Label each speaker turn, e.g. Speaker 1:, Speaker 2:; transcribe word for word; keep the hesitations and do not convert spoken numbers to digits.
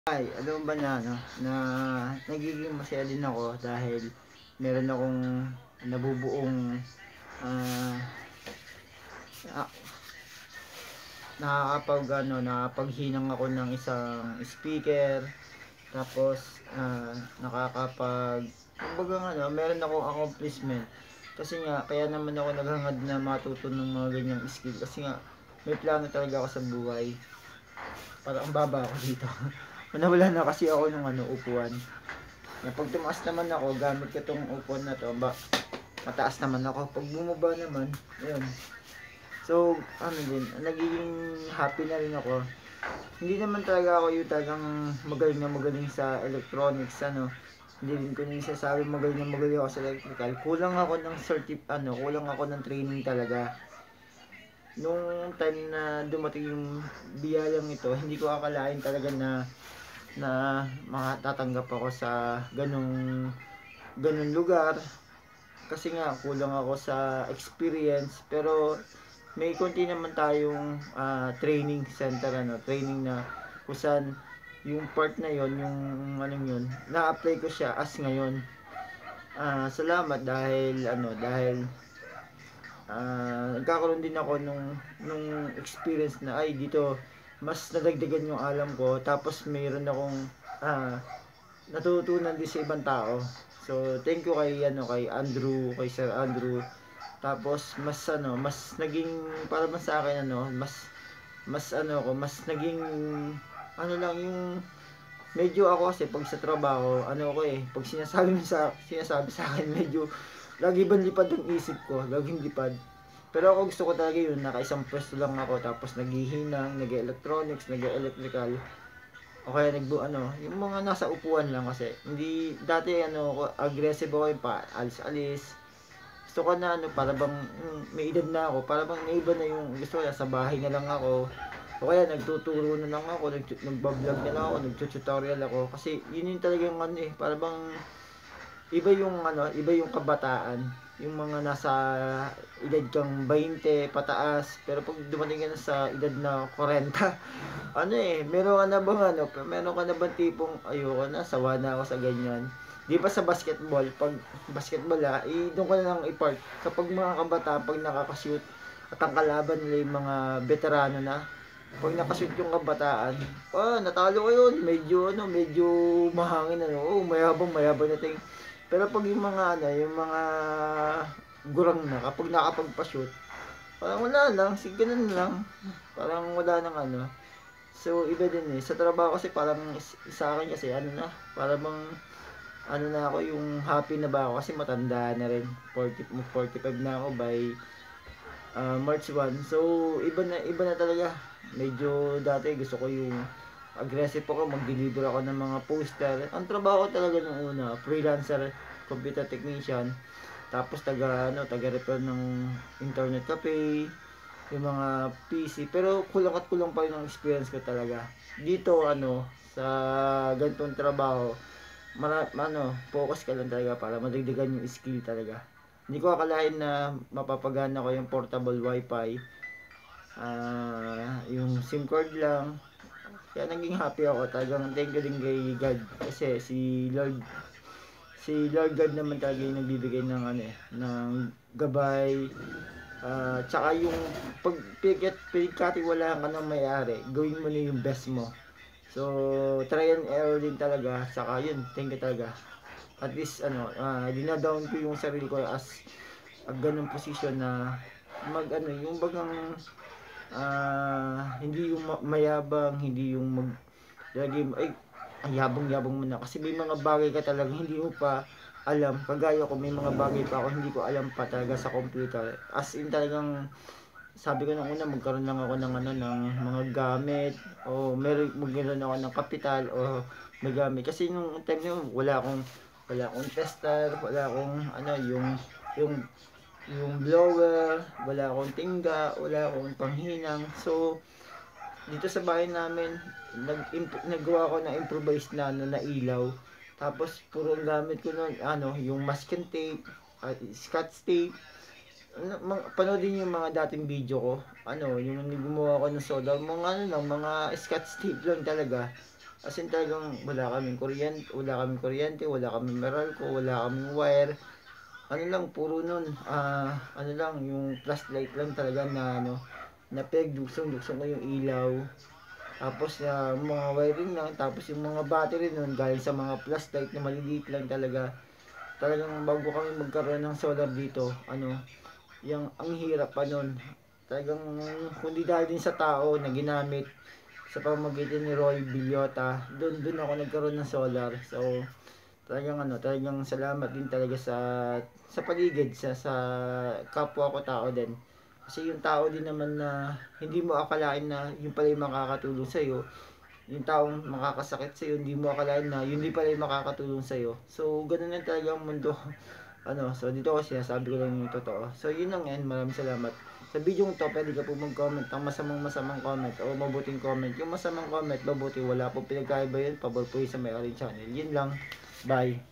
Speaker 1: Ay, alam mo ba na ano, na nagiging masaya din ako dahil meron akong nabubuong ah, ah, nakakapag ano, nakakapaghinang ako ng isang speaker, tapos ah, nakakapag kumbaga ano, meron akong accomplishment. Kasi nga, kaya naman ako naghangad na matuto ng mga ganyang skill kasi nga may plano talaga ako sa buhay. Para ang baba ako dito. Nawala na kasi ako ng ano, upuan. Na pag tumaas naman ako, gamit ko tong upuan na to, ba, mataas naman ako. Pag bumaba naman, ayun. So, ano din, nagiging happy na rin ako. Hindi naman talaga ako yung talagang magaling na magaling sa electronics, ano. Hindi rin ko nang sasabi magaling na magaling ako sa electrical. Kulang ako ng certif, ano, kulang ako ng training talaga. Nung time na dumating yung biyayang ito, hindi ko akalain talaga na na makatatanggap ako sa ganung ganung lugar kasi nga kulang ako sa experience, pero may konti naman tayong ah, training center, ano, training na kung saan yung part na yon, yung anong yun, na-apply ko siya as ngayon. Ah, salamat dahil ano, dahil ah, nagkakaroon din ako nung nung experience na ay dito mas nadagdagan yung alam ko, tapos mayroon akong ah, natutunan din sa ibang tao. So thank you kay ano, kay Andrew, kay Sir Andrew. Tapos mas ano, mas naging para mas sa akin ano, mas mas ano ko, mas naging ano lang yung medyo ako kasi pag sa trabaho, ano ko eh, pag sinasabi mo sa sinasabi sa akin medyo lagi bang lipad ang isip ko, laging lipad. Pero ako gusto ko talaga yun, naka-isang pwesto lang ako, tapos naghihinang, nag-electronics, nag-electrical. O kaya nagbu ano, yung mga nasa upuan lang kasi. Hindi dati ano, ako, aggressive ako yung pa, alis-alis. Gusto ko na ano, para bang mm, may edad na ako, para bang naiba na yung gusto ko na sa bahay na lang ako. O kaya nagtuturo na lang ako, nag nagba-vlog na lang ako, nagtututorial ako kasi yun yung talagang ano eh, para bang iba yung ano, iba yung kabataan, yung mga nasa edad kang twenty pataas, pero pag dumating ka na sa edad na forty, ano eh, meron ka na bang ano, meron ka na bang tipong ayoko na, sawa na ako sa ganyan. Di ba sa basketball, pag basketball ah, i doon ka na lang i-park. Kapag mga kabataan, pag nakaka-shoot at ang kalaban nila yung mga veterano na, pag nakashoot yung kabataan, ah, natalo ko yun, medyo ano, medyo mahangin ano, oh, mayabang, mayabang na ting. Pero pag yung mga ano, yung mga gurang na, kapag nakapagpa-shoot, parang wala lang, sige ganun lang. Parang wala nang ano. So, iba din eh. Sa trabaho kasi parang sa akin kasi ano na, parang bang ano na ako, yung happy na ba ako kasi matanda na rin. forty, forty-five na ako by uh, March first. So, iba na, iba na talaga. Medyo dati gusto ko yung aggressive ako, mag-deliver ako ng mga poster. Ang trabaho ko talaga nung una, freelancer, computer technician. Tapos taga ano, taga repair ng internet cafe, yung mga P C. Pero kulang at kulang pa rin ang experience ko talaga. Dito ano, sa ganitong trabaho, mara, ano, focus ka lang talaga para madagdagan yung skill talaga. Hindi ko akalain na mapapagana ko yung portable wifi. Ah, yung SIM card lang. Kaya naging happy ako. Talagang thank you din kay God. Kasi si Lord, si Lord God naman talaga yung nagbibigay ng ano eh, ng gabay. Ah, tsaka yung pag pigat pinagkatiwalaan ka ng may-ari, gawin mo na yung best mo. So, try and error din talaga. Saka yun, thank you talaga. At least, ano, uh, dinadown ko yung sarili ko as a ganung position na mag, ano, yung bagang ah, hindi yung mayabang, hindi yung mag, lagi mo, ay, ay yabang-yabang mo na. Kasi may mga bagay ka talaga hindi mo pa alam. Kagaya ko, may mga bagay pa ako hindi ko alam pa talaga sa computer. As in talagang sabi ko nung una magkaroon lang ako ng ano ng mga gamit o meron magkaroon ako ng kapital o may gamit kasi nung time na yun wala akong wala akong tester, wala akong ano yung yung yung blower, wala akong tingga, wala akong panghinang. So dito sa bahay namin nag nagawa ko ng improvised na ano na ilaw. Tapos puro gamit ko noon ano yung masking tape, uh, scotch tape. Ano, mga, panoodin yung mga dating video ko. Ano, yung gumawa ko ng soda, mga ano lang, mga scotch tape lang talaga. As in talagang wala kaming kuryente, wala kaming kuryente, wala kaming Meralco, wala kaming wire. Ano lang, puro nun, ah, ano lang, yung flashlight lang talaga na ano, na pinagdugsong-dugsong ko yung ilaw. Tapos na mga wiring lang, tapos yung mga battery nun galing sa mga flashlight na maliliit lang talaga. Talagang bago kami magkaroon ng solar dito, ano, yung ang hirap pa nun. Talagang kundi dahil din sa tao na ginamit sa pamamagitan ni Roy Villota, doon doon ako nagkaroon ng solar. So, talagang ano, talagang salamat din talaga sa sa paligid, sa sa kapwa ko tao din. Kasi yung tao din naman na hindi mo akalain na yung pala yung makakatulong sa iyo, yung taong makakasakit sa iyo, hindi mo akalain na yun din pala yung makakatulong sa iyo. So, ganun lang talaga ang mundo. Ano, so dito kasi sabi ko lang yung totoo. So, yun lang yan. Maraming salamat. Sa video to, pwede ka po mag-comment ang masamang masamang comment o mabuting comment. Yung masamang comment, mabuti, wala po pinagkaiba yun. Pabor po yun sa may orange channel. Yun lang. Bye.